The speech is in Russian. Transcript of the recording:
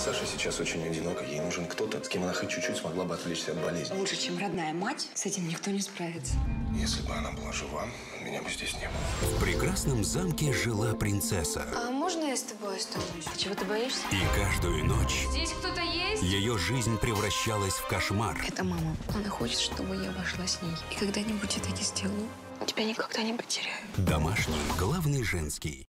Саша сейчас очень одинока. Ей нужен кто-то, с кем она хоть чуть-чуть смогла бы отвлечься от болезни. Лучше, чем родная мать, с этим никто не справится. Если бы она была жива, меня бы здесь не было. В прекрасном замке жила принцесса. А можно я с тобой останусь? А чего ты боишься? И каждую ночь Здесь кто-то есть? ее жизнь превращалась в кошмар. Это мама. Она хочет, чтобы я обошла с ней. И когда-нибудь я так и сделаю. Тебя никогда не потеряю. Домашний, главный женский.